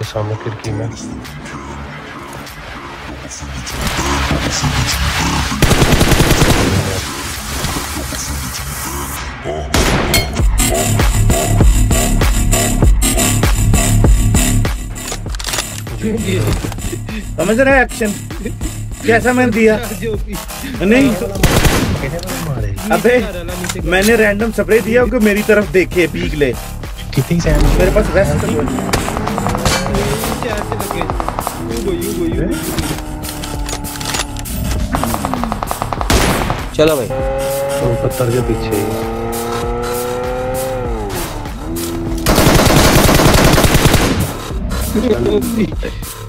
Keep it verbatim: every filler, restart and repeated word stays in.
सामने खिड़की में। समझ रहा है एक्शन कैसा मैंने दिया? नहीं अबे मैंने रैंडम स्प्रे दिया कि मेरी तरफ देखे पीक ले। कितनी सैंड मेरे पास वेस्ट चलो भाई तो पत्थर के पीछे ही।